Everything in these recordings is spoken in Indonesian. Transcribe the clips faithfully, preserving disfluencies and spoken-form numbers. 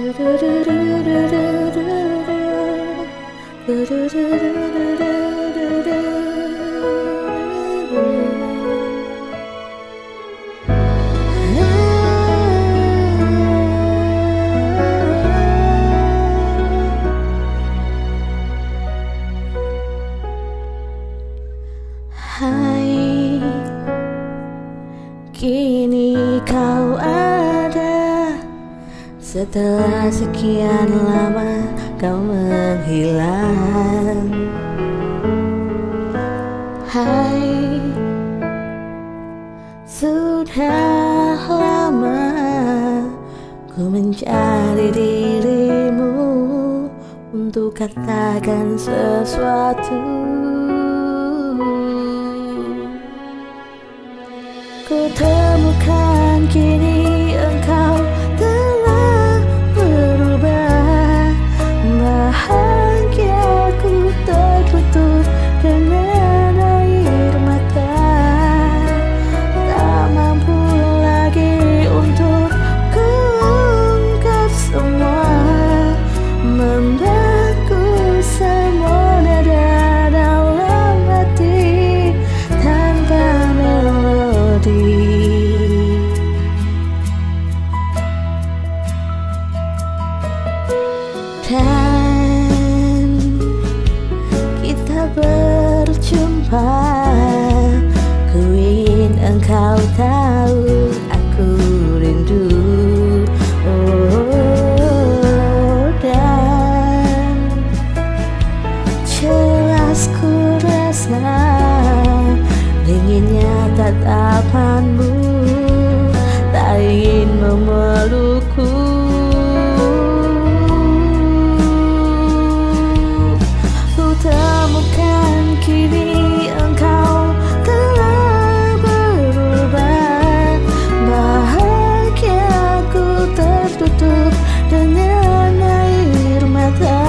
Hai, kini kau ada. Setelah sekian lama kau menghilang. Hai, sudah lama ku mencari dirimu untuk katakan sesuatu. Ku temukan kini engkau telah berubah. Bahagiaku tertutup dengan air mata. Tak mampu lagi untuk kuungkap semua. Membeku semua nada dalam hati tanpa melodi. Dan kita berjumpa. Ku ingin engkau tahu aku rindu. Oh, dan jelas ku rasa dinginnya tatapanmu, tak ingin memelukku. Ku temukan kini engkau telah berubah. Bahagiaku tertutup dengan air mata.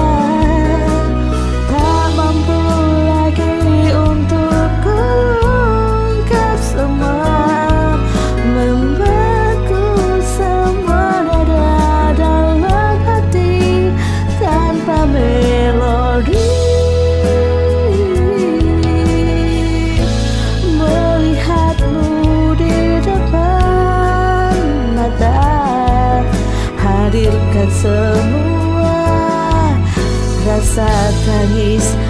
Tak mampu lagi untuk kuungkap semua. Membeku semua nada dalam hati tanpa melodi. Melihatmu di depan mata, hadirkan semua rasa tangis